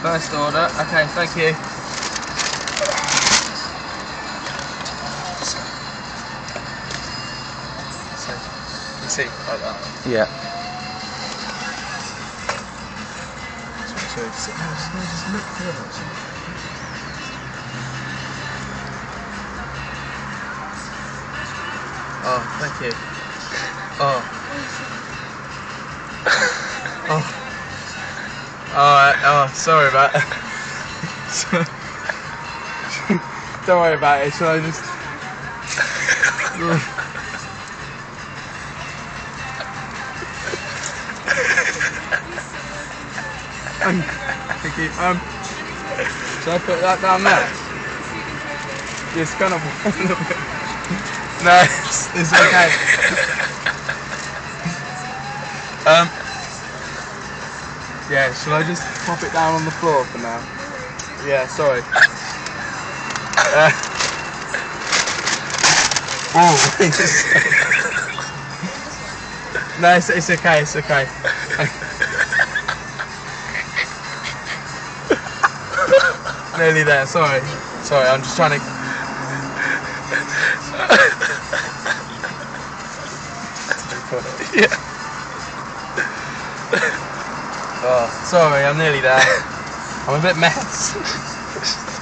First order. Okay, thank you. You see, like that. Yeah. Just look forward. Oh, thank you. Oh. Oh. Oh, sorry about that. Don't worry about it, shall I just... Thank you. Should I put that down there? Just kind of a little bit. No, it's okay. Yeah, shall I just pop it down on the floor for now? Yeah, sorry. Oh, no, it's okay, it's okay. Nearly there, sorry. Sorry, I'm just trying to... Yeah. Oh, sorry, I'm nearly there. I'm a bit messed.